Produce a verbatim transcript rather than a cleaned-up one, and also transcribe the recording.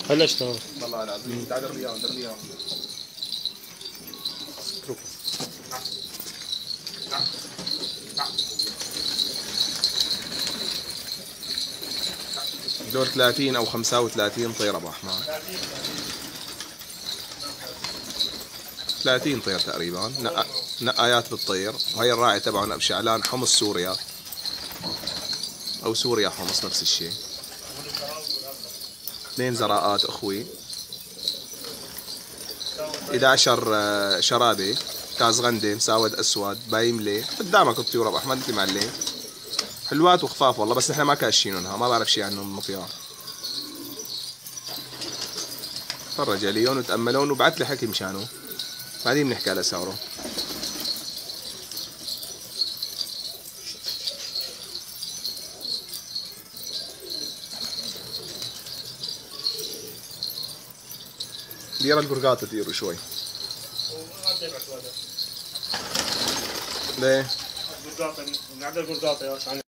هلا اشتغل والله العظيم. تعال درني اياهم درني اياهم. دور ثلاثين او خمسة وثلاثين طير ابو احمد. ثلاثين طير تقريبا. نق... نقايات بالطير. وهي الراعي تبعهم ابو شعلان حمص سوريا او سوريا حمص نفس الشيء. اثنين زراءات اخوي. احد عشر شرابه كاز غندي مساود اسود بايملي قدامك الطيور ابو احمد مثل ما عليه. حلوات وخفاف والله بس نحن ما كاشينها ما بعرف شيء عنهم المطيار. تفرج عليهم وتاملون وبعت لي حكي مشانه بعدين بنحكي على سعره. دير القرقاط تديروا شوي. ليه؟ القرقاطه من عند القرقاطه يا